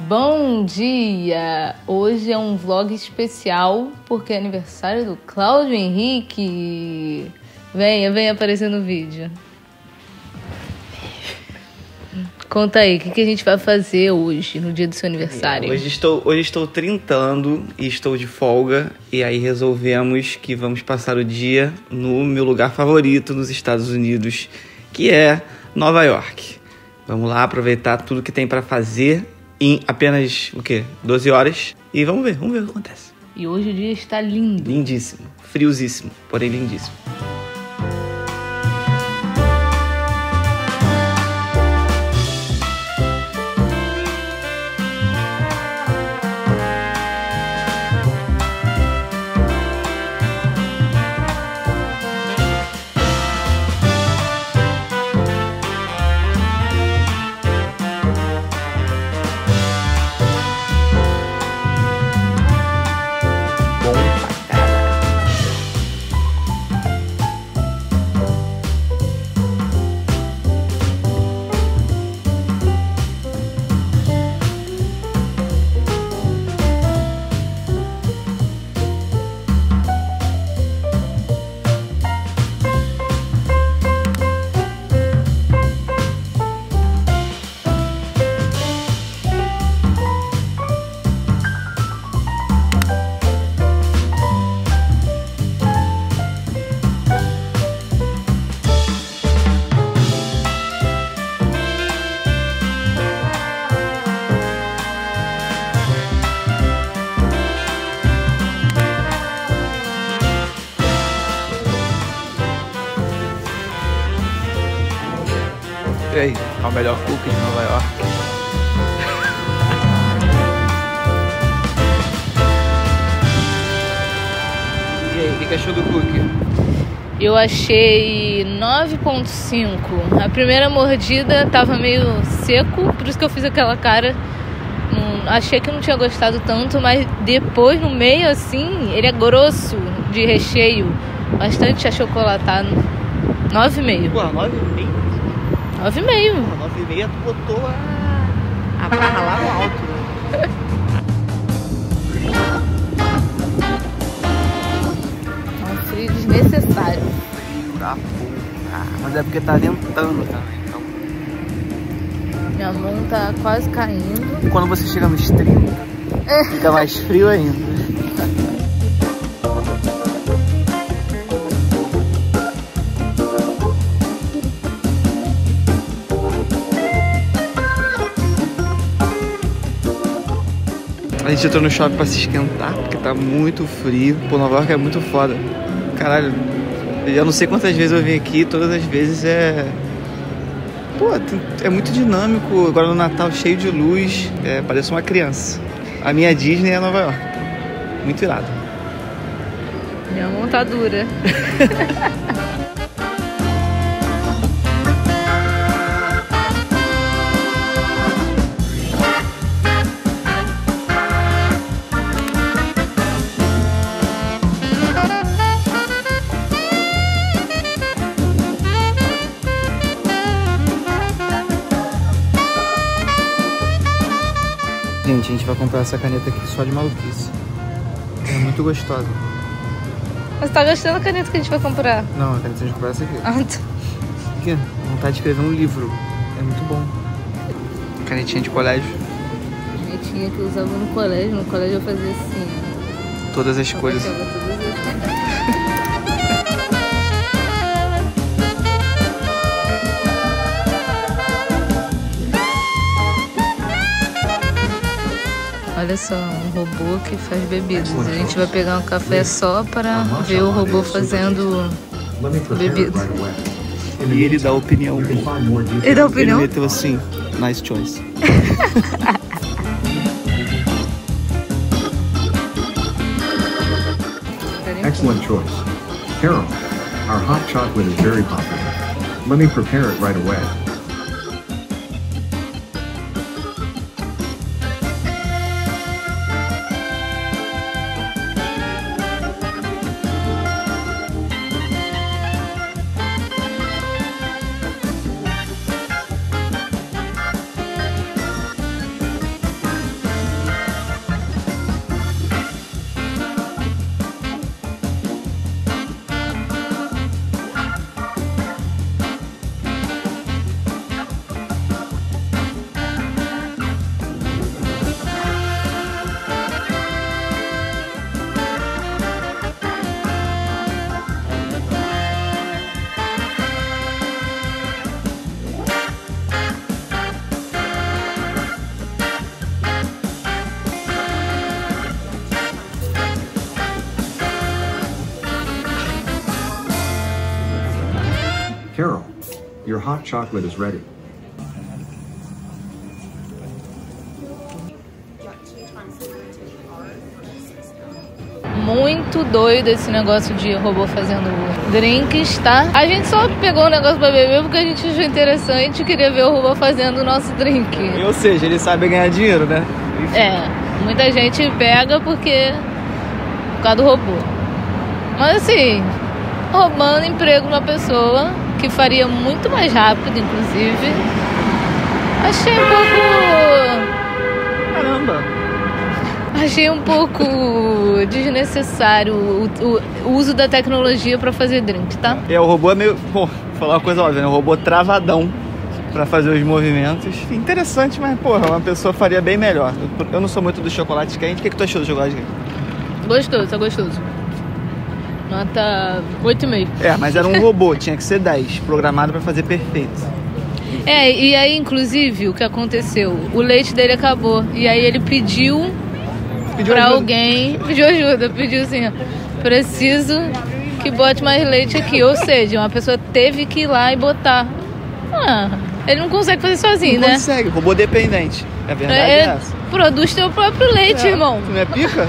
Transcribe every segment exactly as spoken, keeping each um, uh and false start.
Bom dia! Hoje é um vlog especial porque é aniversário do Cláudio Henrique. Venha, venha aparecer no vídeo. Conta aí, o que, que a gente vai fazer hoje, no dia do seu aniversário? Hoje estou, hoje estou trintando e estou de folga. E aí resolvemos que vamos passar o dia no meu lugar favorito nos Estados Unidos, que é Nova York. Vamos lá aproveitar tudo que tem para fazer em apenas, o quê? doze horas. E vamos ver, vamos ver o que acontece. E hoje o dia está lindo. Lindíssimo, friosíssimo, porém lindíssimo. E aí, é o melhor cookie de Nova York. E aí, o que, que achou do cookie? Eu achei nove ponto cinco. A primeira mordida tava meio seco, por isso que eu fiz aquela cara. Não, achei que não tinha gostado tanto, mas depois, no meio, assim, ele é grosso de recheio. Bastante achocolatado. nove vírgula cinco. Pô, nove e meio? nove vírgula cinco. nove e meio tu botou a, a barra lá no alto, né? É um frio desnecessário. Frio da porra. Mas é porque tá ventando também, então... Minha mão tá quase caindo. E quando você chega nos trinta, é. Fica mais frio ainda. A gente entrou no shopping pra se esquentar, porque tá muito frio. Pô, Nova York é muito foda. Caralho, eu não sei quantas vezes eu vim aqui, todas as vezes é... Pô, é muito dinâmico. Agora no Natal, cheio de luz, é, parece uma criança. A minha Disney é Nova York. Muito irado. Minha mão tá dura. Gente, a gente vai comprar essa caneta aqui só de maluquice. É muito gostosa. Você tá gostando da caneta que a gente vai comprar? Não, a caneta a gente vai comprar essa aqui. Ah, tá. Aqui, vontade de escrever um livro. É muito bom. Canetinha de colégio. Canetinha que eu usava no colégio. No colégio eu fazia assim. Todas as cores. Todas as cores. Olha só, um robô que faz bebidas. A gente vai pegar um café só para ver o robô fazendo bebida. E ele dá opinião. Ele dá opinião? Ele meteu assim, nice choice. Excellent choice. Carol, our hot chocolate is very popular. Let me prepare it right away. Your hot chocolate is ready. Muito doido esse negócio de robô fazendo drinks, tá? A gente só pegou o negócio pra beber porque a gente achou interessante e queria ver o robô fazendo o nosso drink. Ou seja, ele sabe ganhar dinheiro, né? É, muita gente pega porque... por causa do robô. Mas assim, roubando emprego de uma pessoa que faria muito mais rápido, inclusive. Achei um pouco... Caramba! Achei um pouco desnecessário o, o, o uso da tecnologia pra fazer drink, tá? É, o robô é meio... Pô, vou falar uma coisa óbvia, né? O robô travadão pra fazer os movimentos. Interessante, mas, porra, uma pessoa faria bem melhor. Eu, eu não sou muito do chocolate quente. O que, que tu achou do chocolate quente? Gostoso, tá gostoso. Nota oito e meio. É, mas era um robô, tinha que ser dez, programado pra fazer perfeito. É, e aí, inclusive, o que aconteceu? O leite dele acabou. E aí ele pediu... Pediu pra ajuda. alguém, pediu ajuda, pediu assim, ó, preciso que bote mais leite aqui. Ou seja, uma pessoa teve que ir lá e botar. Ah, ele não consegue fazer sozinho, Não né? consegue, robô dependente. A verdade é, É, essa. produz teu próprio leite, É, irmão. Tu não é pica?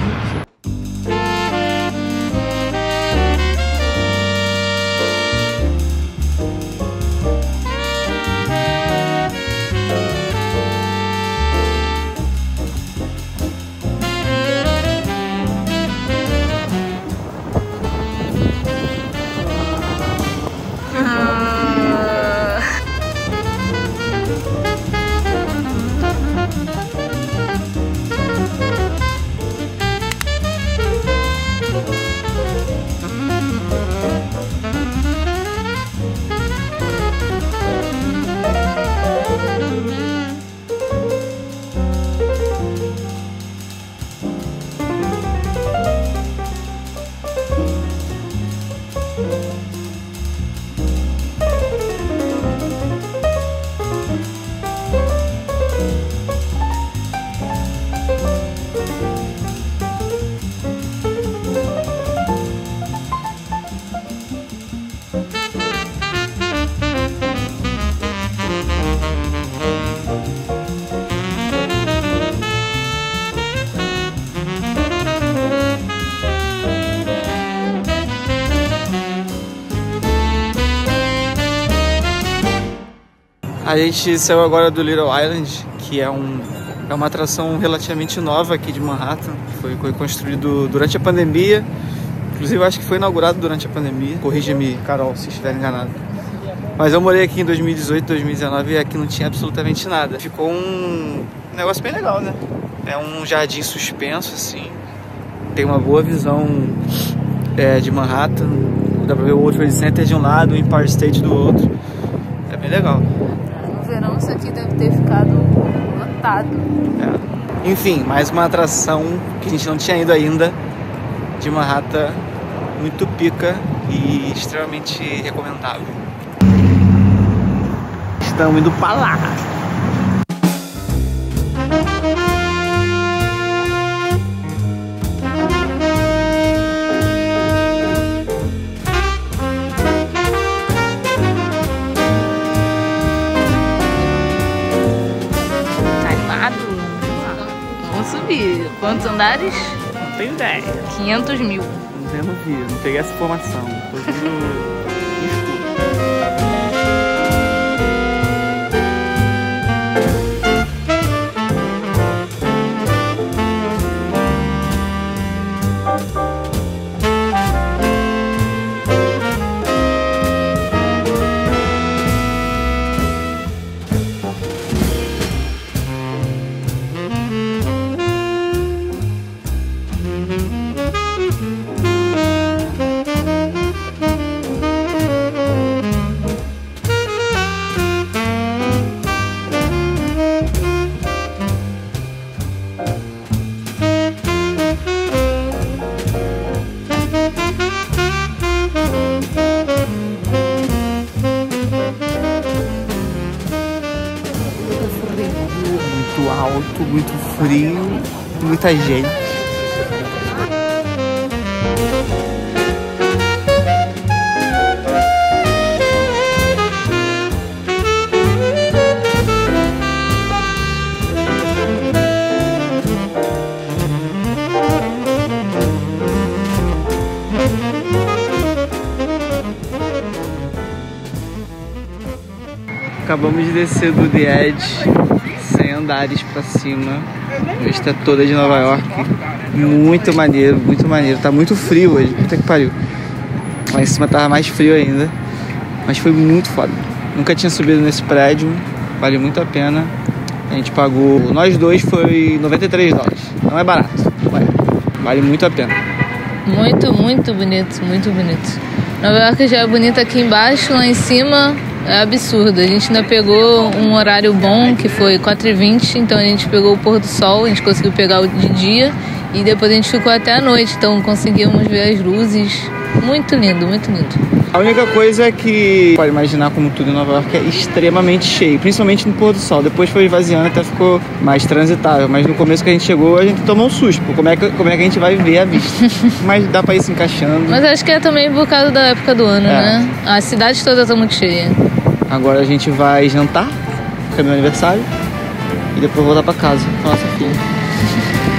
A gente saiu agora do Little Island, que é, um, é uma atração relativamente nova aqui de Manhattan. Foi, foi construído durante a pandemia. Inclusive, eu acho que foi inaugurado durante a pandemia. Corrija-me, Carol, se estiver enganado. Mas eu morei aqui em dois mil e dezoito, dois mil e dezenove e aqui não tinha absolutamente nada. Ficou um negócio bem legal, né? É um jardim suspenso, assim. Tem uma boa visão é, de Manhattan. Dá pra ver o World Trade Center de um lado, o Empire State do outro. É bem legal. No verão isso aqui deve ter ficado lotado. É. Enfim, mais uma atração que a gente não tinha ido ainda de Manhattan, muito pica e extremamente recomendável. Estamos indo pra lá. Subir. Quantos andares? Não tenho ideia. quinhentos mil. Eu não vi, não peguei essa informação. Tô tudo escuro. Muito alto, muito frio, muita gente. Acabamos de descer do The Edge, cem andares pra cima. Vista toda de Nova York. Muito maneiro, muito maneiro. Tá muito frio hoje, puta que pariu. Lá em cima tava mais frio ainda. Mas foi muito foda. Nunca tinha subido nesse prédio. Vale muito a pena. A gente pagou, nós dois foi noventa e três dólares. Não é barato, não é. Vale muito a pena. Muito, muito bonito, muito bonito. Nova York já é bonita aqui embaixo, lá em cima é absurdo. A gente ainda pegou um horário bom, que foi quatro e vinte, então a gente pegou o pôr do sol, a gente conseguiu pegar o de dia e depois a gente ficou até a noite, então conseguimos ver as luzes. Muito lindo, muito lindo. A única coisa é que, pode imaginar como tudo em Nova York, é extremamente cheio, principalmente no pôr do sol. Depois foi esvaziando, até ficou mais transitável. Mas no começo que a gente chegou, a gente tomou um susto. Como é que, como é que a gente vai ver a vista? Mas dá pra ir se encaixando. Mas acho que é também por causa da época do ano, É. né? A cidade toda tá muito cheia. Agora a gente vai jantar, que é meu aniversário, e depois voltar pra casa com a nossa filha.